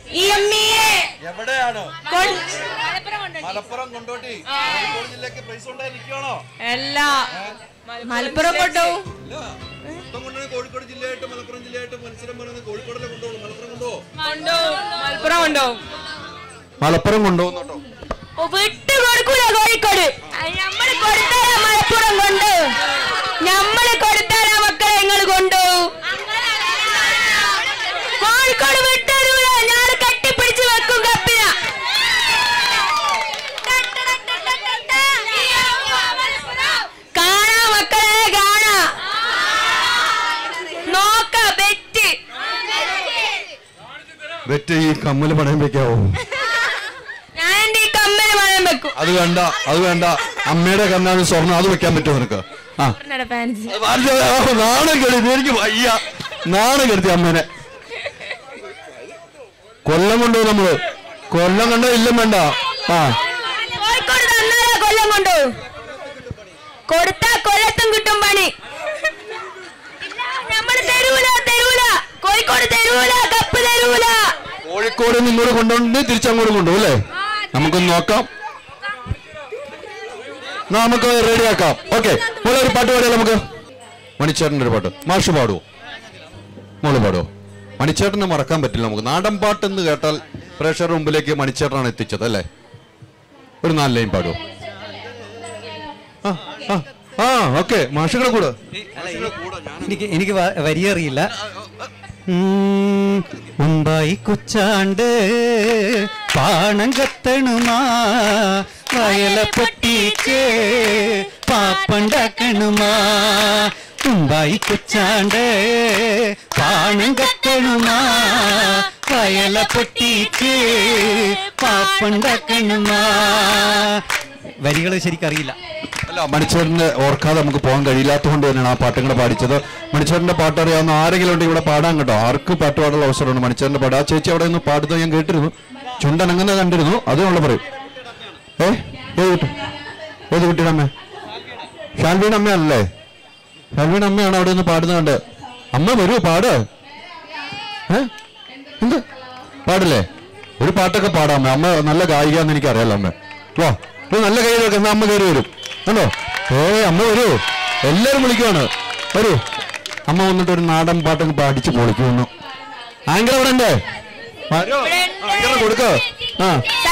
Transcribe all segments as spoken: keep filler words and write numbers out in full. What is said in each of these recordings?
എവിടെയാണ്? മലപ്പുറം കൊണ്ടോട്ടി കോഴിക്കോട് ജില്ലക്ക് പ്രൈസ് ഉണ്ടായിരിക്കണോ? അല്ല, മലപ്പുറം കൊണ്ടുപോകും. കോഴിക്കോട് ജില്ലയായിട്ട് മലപ്പുറം ജില്ലയായിട്ട് മത്സരം പറയുന്നത് കോഴിക്കോടിലെ കൊണ്ടുപോകും. മലപ്പുറം കൊണ്ടുപോകും. മലപ്പുറം കൊണ്ടുപോകും. മലപ്പുറം കൊണ്ടുപോകുന്നുണ്ടോ? വിട്ട് കൊടുക്കൂല കോഴിക്കോട്. നമ്മള് കൊടുത്താലാ മലപ്പുറം കൊണ്ട്. നമ്മള് കൊടുത്താലാ മക്കളെ നിങ്ങൾ കൊണ്ടുപോകും. കോഴിക്കോട് വിട്ടൂല. ഞാൻ കെട്ടിപ്പിടിച്ച് വെക്കും കപ്പില. കാണാ മക്കളെ, കാണാ. നോക്ക ബെറ്റ്. ബെറ്റ് ഈ കമ്മല് പണയം വെക്കാവോ? അത് വേണ്ട, അത് വേണ്ട. അമ്മയുടെ കണ്ണാണ് സ്വർണ്ണം, അത് വെക്കാൻ പറ്റുമോ നിനക്ക്? ആ നാണം കെടുത്തി, എനിക്ക് വയ്യ. നാണം കെടുത്തി അമ്മേനെ. കൊല്ലം കൊണ്ടുപോകും നമ്മള്. കൊല്ലം കണ്ടോ? ഇല്ല വേണ്ട. ആ കൊല്ലം കൊണ്ടു കൊടുത്താ കൊല്ലത്തും കിട്ടും പണി. നമ്മള് തരൂല, തരൂല. കോഴിക്കോട് തരൂല, കപ്പ് തരൂല. കോഴിക്കോട് നിങ്ങോട് കൊണ്ടുപോയി തിരിച്ചങ്ങോട്ട് കൊണ്ടുപോകും അല്ലേ? നമുക്കൊന്ന് നോക്കാം. നമുക്ക് റെഡിയാക്കാം. ഓക്കെ, മോളെ ഒരു പാട്ട് പാടിയാലോ നമുക്ക്? മണിച്ചേട്ടൻ്റെ ഒരു പാട്ട്. മാഷ് പാടുവോ? മോള് പാടുവോ? മണിച്ചേട്ടനെ മറക്കാൻ പറ്റില്ല നമുക്ക്. നാടൻ പാട്ടെന്ന് കേട്ടാൽ പ്രേക്ഷകരുടെ മുമ്പിലേക്ക് മണിച്ചേട്ടനാണ് എത്തിച്ചത് അല്ലേ? ഒരു നാല് ലൈൻ പാടുവോ? ആ ആ ഓക്കെ, മാഷുകളെ കൂടെ. എനിക്ക് എനിക്ക് വരിയറിയില്ല. മുമ്പായി കൊച്ചാണ്ട് പാണം കത്തണുമാ, വയലപ്പെട്ടിക്ക് പാപ്പണ്ടാക്കണുമാ. മുമ്പായി കൊച്ചാണ്ട് പാണം കത്തണുമാ, വയലപ്പെട്ടിക്ക് പാപ്പണ്ടാക്കണുമാ. വരികൾ ശരിക്കറിയില്ല. അല്ല, മണിച്ചേട്ടനെ ഓർക്കാതെ നമുക്ക് പോകാൻ കഴിയില്ലാത്തതുകൊണ്ട് തന്നെയാണ് ആ പാട്ടുകൾ പാടിച്ചത്. മണിച്ചേട്ടന്റെ പാട്ട് അറിയാവുന്ന ആരെങ്കിലും ഉണ്ടെങ്കിൽ ഇവിടെ പാടാൻ കേട്ടോ. ആർക്ക് പാട്ട് പാടാനുള്ള അവസരമുണ്ട്. മണിച്ചേട്ടന്റെ പാട്ട് ആ ചേച്ചി അവിടെ നിന്ന് പാടുന്നത് ഞാൻ കേട്ടിരുന്നു. ചുണ്ടൻ അങ്ങനെ കണ്ടിരുന്നു. അതിനുള്ള പറയും. ഏ ഏത് കുട്ടി? ഏത് കുട്ടിയുടെ അമ്മ? ഷാൽവീൻ അമ്മയാണല്ലേ? ഷാൽവീൻ അമ്മയാണ് അവിടെ നിന്ന് പാടുന്നത് കണ്ട്. അമ്മ വരൂ, പാട്. ഏ എന്ത് പാടില്ലേ? ഒരു പാട്ടൊക്കെ പാടാം. അമ്മ നല്ല ഗായികയെന്ന് എനിക്ക് അറിയാലോ. അമ്മ വാ, നല്ല കയ്യിലൊക്കെ എന്നാ അമ്മ കയറി വരും കണ്ടോ? ഏ അമ്മ വരൂ, എല്ലാരും വിളിക്കുവാണ്. വരൂ, അമ്മ വന്നിട്ട് ഒരു നാടൻ പാട്ടൊക്കെ പാടിച്ച് പൊളിക്കുന്നു. ആങ്കർ അവിടെ ഉണ്ടേ? കൊടുക്ക. ആ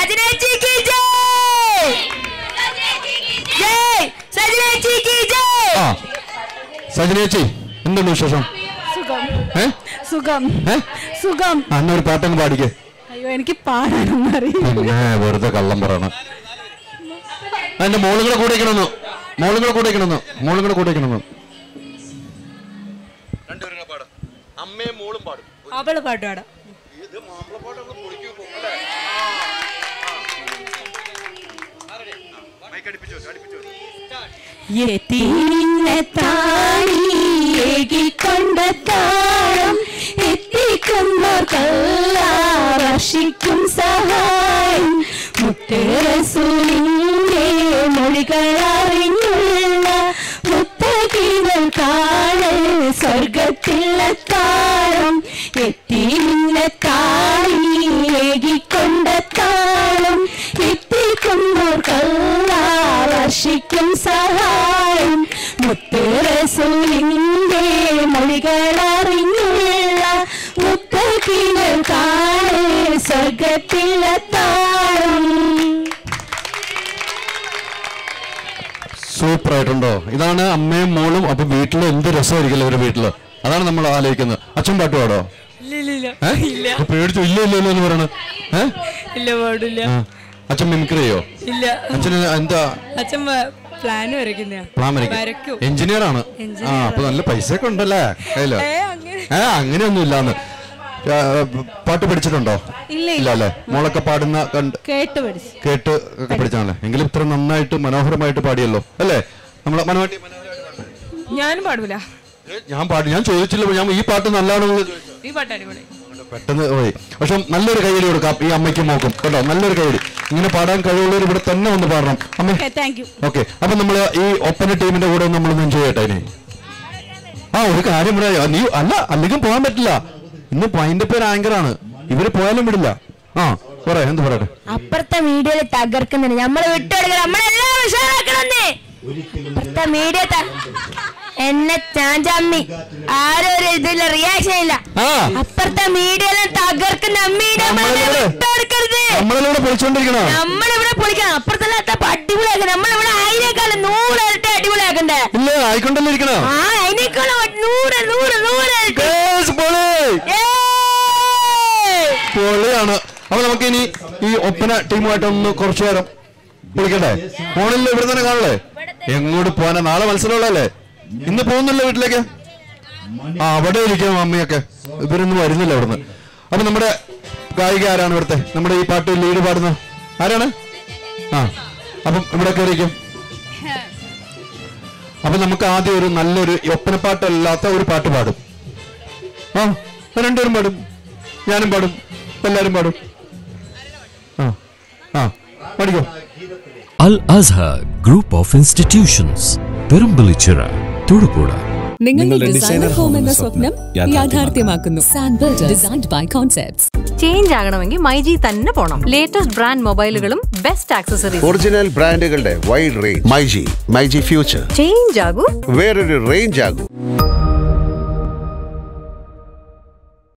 സജനേച്ചി, എന്തുണ്ട് വിശേഷം? സുഖം സുഖം. അന്ന ഒരു പാട്ടൊക്കെ പാടിക്കേ. അയ്യോ, എനിക്ക് പാടാനൊന്നും അറിയില്ല. പിന്നെ വെറുതെ കള്ളം പറയണം. എന്റെ മോളുകളെ കൂടെ ഇക്കണമെന്നു, മോളുകളെ കൂടെ ഇക്കണമെന്നു, മോളുകളെ കൂടെ ഇക്കണമെന്നു. രണ്ടുപേരും പാടും. അമ്മയും മോളും പാടും. അവള് പാട്ട് പാടാം. വർഷിക്കും സഹായം മുത്തേറസൂലിന്റെ മൊഴികളറിഞ്ഞുള്ള മുത്തകികൾ കാണൽ സ്വർഗത്തിലെത്താളം എത്തിയില്ല താഴിയേകിക്കൊണ്ട താളം എത്തിക്കുന്നോർക്കല്ല വർഷിക്കും സഹായം മുത്തേറസൂലിന്റെ മൊഴികളറിഞ്ഞുള്ള മുത്തകികൾ കാണൽ സ്വർഗത്തിലെത്താളം. സൂപ്പർ ആയിട്ടുണ്ടോ? ഇതാണ് അമ്മയും മോളും. അപ്പൊ വീട്ടില് എന്ത് രസമായിരിക്കല്ലോ ഒരു വീട്ടില്. അതാണ് നമ്മൾ ആലോചിക്കുന്നത്. അച്ഛൻ പാട്ട് പാടോ? പേടിച്ചു ഇല്ല ഇല്ല ഇല്ല എന്ന് പറയണ. അച്ഛൻ മിമിക്രി ചെയ്യോ? അച്ഛന് എന്താ? അച്ഛൻ പ്ലാൻ വരയ്ക്കും. എഞ്ചിനീയർ ആണ്. ആ അപ്പൊ നല്ല പൈസ ഒക്കെ ഉണ്ടല്ലേ കയ്യില്? ഏ അങ്ങനെയൊന്നും ഇല്ലാന്ന്. പാട്ട് പഠിച്ചിട്ടുണ്ടോ? ഇല്ല അല്ലേ? മോളൊക്കെ പാടുന്ന കണ്ട് കേട്ട് കേട്ട് ഒക്കെ പഠിച്ചാണല്ലേ? എങ്കിലും ഇത്ര നന്നായിട്ട് മനോഹരമായിട്ട് പാടിയല്ലോ അല്ലേ? നമ്മളെ മനോഹരി. ഞാനും പാടൂല. ഞാൻ പാടി, ഞാൻ ചോദിച്ചില്ല. ഞാൻ ഈ പാട്ട് നല്ലതാണോ പെട്ടെന്ന് പോയി. പക്ഷെ നല്ലൊരു കൈയടി കൊടുക്കാം ഈ അമ്മയ്ക്കും മോക്കും കേട്ടോ. നല്ലൊരു കൈയടി. ഇങ്ങനെ പാടാൻ കഴിവുള്ളവർ ഇവിടെ തന്നെ ഒന്ന് പാടണം. അമ്മ ഓക്കെ. അപ്പൊ നമ്മള് ഈ ഒപ്പന ടീമിന്റെ കൂടെ നമ്മളൊന്ന് എൻജോയ് ചെയ്യട്ടെ ഇനി. ആ ഒരു കാര്യം പറയാ, നീ അല്ല അല്ലെങ്കിൽ പോകാൻ പറ്റില്ല. ഇന്ന് അതിന്റെ പേര് ആങ്കറാണ്. ഇവര് പോയാലും വിടില്ല. ആ പറ, എന്ത് പറയട്ടെ? അപ്പുറത്തെ മീഡിയയിൽ തകർക്കുന്നുണ്ട്, നമ്മള് വിട്ടെടുക്കണം, നമ്മളെല്ലാം ഉഷാറാക്കണമെന്നേ. അപ്പുറത്തെ മീഡിയ എന്നെ ചാഞ്ചാമ്മി ആരും ഒരു ഇതില്ല, റിയാക്ഷൻ ഇല്ല. അപ്പുറത്തെ മീഡിയയിലും തകർക്കുന്ന വിട്ടെടുക്കരുത്. നമ്മളിവിടെ പൊളിച്ചോണ്ടിരിക്കണം, നമ്മളിവിടെ പൊളിക്കണം. അപ്പുറത്തെല്ലാം അടിപൊളിയാക്കണം, നമ്മളിവിടെ അതിനേക്കാളും നൂറിരട്ടി അടിപൊളിയാക്കണ്ടേ? ഇല്ല, ആയിക്കൊണ്ടല്ലേ ഇരിക്കണം. ആ അതിനേക്കാളും നൂറ് നൂറ് നൂറിരട്ടി പൊളിയാണ്. അപ്പൊ നമുക്ക് ഇനി ഈ ഒപ്പന ടീമുമായിട്ട് ഒന്ന് കുറച്ചു നേരം വിളിക്കട്ടെ? ഫോണിൽ ഇവിടെ തന്നെ കാണല്ലേ? എങ്ങോട്ട് പോകാനാ? നാളെ മത്സരമുള്ളല്ലേ? ഇന്ന് പോകുന്നില്ല വീട്ടിലേക്ക്? ആ അവിടെ ഇരിക്കണം അമ്മയൊക്കെ, ഇവരൊന്നും വരുന്നില്ല ഇവിടുന്ന്. അപ്പൊ നമ്മുടെ ഗായിക ആരാണ് ഇവിടുത്തെ? നമ്മുടെ ഈ പാട്ട് ലീഡ് പാടുന്ന ആരാണ്? ആ അപ്പം ഇവിടെ കയറിയിരിക്കും. അപ്പൊ നമുക്ക് ആദ്യം ഒരു നല്ലൊരു ഒപ്പനപ്പാട്ടല്ലാത്ത ഒരു പാട്ട് പാടും. ആ രണ്ടുപേരും പാടും, ഞാനും പാടും, എല്ലാരും പാടും. ആ ആ പഠിക്കോ. Al Azhar Group of Institutions, Perambalichira, Thudupuzha. നിങ്ങളുടെ ഡിസൈനർ ഹോം എന്ന സ്വപ്നം യാഥാർത്ഥ്യമാക്കുന്നു. സാൻബിൾഡ്, ഡിസൈൻഡ് ബൈ കോൺസെപ്റ്റ്സ്. ചേഞ്ച് ആകണമെങ്കിൽ മൈജി തന്നെ പോണം. ലേറ്റസ്റ്റ് ബ്രാൻഡ് മൊബൈലുകളും ബെസ്റ്റ് ആക്സസറീസ്, ഒറിജിനൽ ബ്രാൻഡുകളുടെ wide range. MyG, myG future. Change ആകൂ, വേറൊരു റേഞ്ച് ആകൂ.